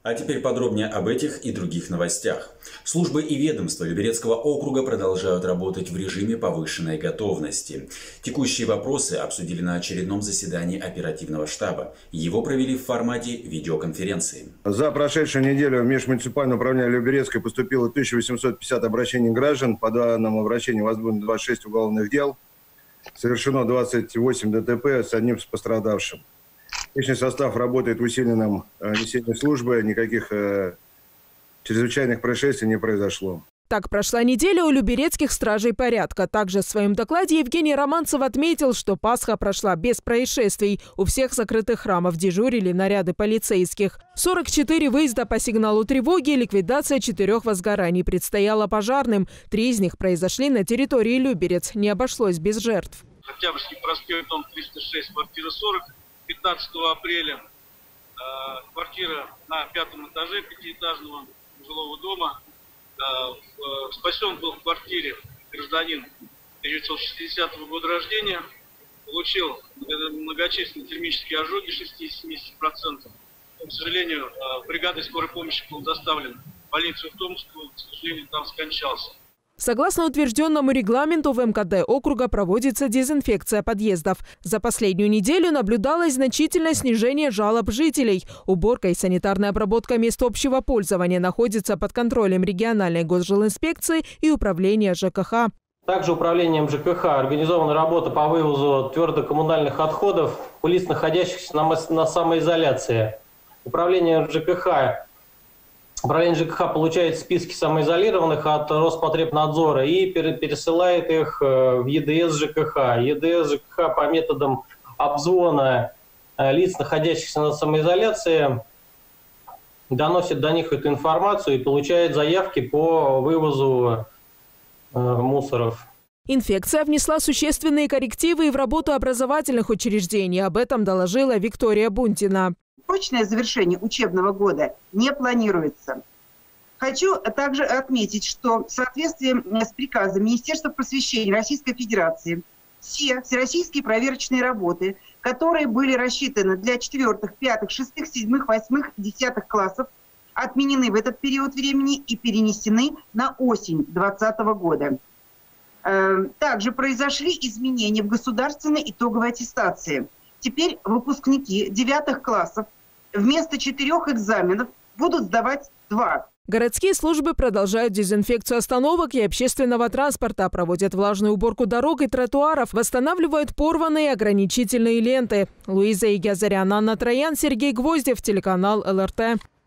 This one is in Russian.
А теперь подробнее об этих и других новостях. Службы и ведомства Люберецкого округа продолжают работать в режиме повышенной готовности. Текущие вопросы обсудили на очередном заседании оперативного штаба. Его провели в формате видеоконференции. За прошедшую неделю в межмуниципальное управление Люберецкой поступило 1850 обращений граждан. По данному обращению возбуждено 26 уголовных дел. Совершено 28 ДТП с одним пострадавшим. Личный состав работает в усиленном несении службы, никаких чрезвычайных происшествий не произошло. Так прошла неделя у люберецких стражей порядка. Также в своем докладе Евгений Романцев отметил, что Пасха прошла без происшествий. У всех закрытых храмов дежурили наряды полицейских. 44 выезда по сигналу тревоги, ликвидация 4 возгораний предстояла пожарным. 3 из них произошли на территории Люберец. Не обошлось без жертв. Октябрьский проспект, дом 306, квартира 40. 15 апреля квартира на 5-м этаже 5-этажного жилого дома. Спасен был в квартире гражданин 1960 года рождения. Получил многочисленные термические ожоги 60-70%. К сожалению, бригадой скорой помощи был доставлен в больницу в Томскую. К сожалению, там скончался. Согласно утвержденному регламенту, в МКД округа проводится дезинфекция подъездов. За последнюю неделю наблюдалось значительное снижение жалоб жителей. Уборка и санитарная обработка мест общего пользования находятся под контролем региональной госжилинспекции и управления ЖКХ. Также управлением ЖКХ организована работа по вывозу твердокоммунальных отходов у лиц, находящихся на самоизоляции. Управление ЖКХ получает списки самоизолированных от Роспотребнадзора и пересылает их в ЕДС ЖКХ. ЕДС ЖКХ по методам обзвона лиц, находящихся на самоизоляции, доносит до них эту информацию и получает заявки по вывозу мусоров. Инфекция внесла существенные коррективы и в работу образовательных учреждений. Об этом доложила Виктория Бунтина. Точное завершение учебного года не планируется. Хочу также отметить, что в соответствии с приказом Министерства просвещения Российской Федерации все всероссийские проверочные работы, которые были рассчитаны для 4, 5, 6, 7, 8, 10 классов, отменены в этот период времени и перенесены на осень 2020 года. Также произошли изменения в государственной итоговой аттестации. Теперь выпускники 9 классов вместо 4 экзаменов будут сдавать 2. Городские службы продолжают дезинфекцию остановок и общественного транспорта, проводят влажную уборку дорог и тротуаров, восстанавливают порванные ограничительные ленты. Луиза Игязарян, Анна Троян, Сергей Гвоздев, телеканал ЛРТ.